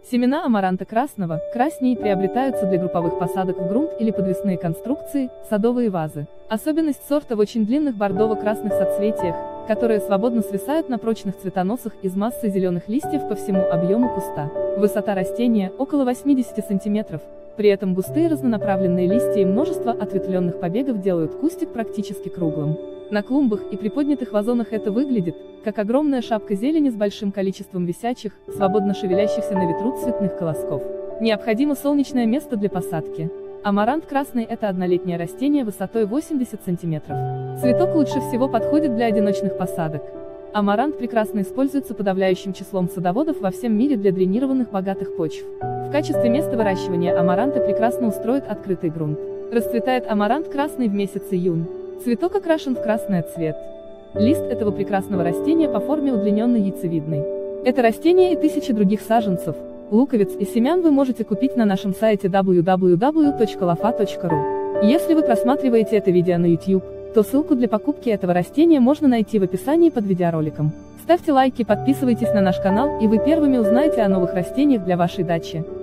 Семена амаранта красного, красней, приобретаются для групповых посадок в грунт или подвесные конструкции, садовые вазы. Особенность сорта в очень длинных бордово-красных соцветиях, которые свободно свисают на прочных цветоносах из массы зеленых листьев по всему объему куста. Высота растения – около 80 см. При этом густые разнонаправленные листья и множество ответвленных побегов делают кустик практически круглым. На клумбах и приподнятых вазонах это выглядит, как огромная шапка зелени с большим количеством висячих, свободно шевелящихся на ветру цветных колосков. Необходимо солнечное место для посадки. Амарант красный – это однолетнее растение высотой 80 см. Цветок лучше всего подходит для одиночных посадок. Амарант прекрасно используется подавляющим числом садоводов во всем мире для дренированных богатых почв. В качестве места выращивания амаранта прекрасно устроит открытый грунт. Расцветает амарант красный в месяц июнь. Цветок окрашен в красный цвет. Лист этого прекрасного растения по форме удлиненный яйцевидный. Это растение и тысячи других саженцев, луковиц и семян вы можете купить на нашем сайте www.lofa.ru. Если вы просматриваете это видео на YouTube, то ссылку для покупки этого растения можно найти в описании под видеороликом. Ставьте лайки, подписывайтесь на наш канал, и вы первыми узнаете о новых растениях для вашей дачи.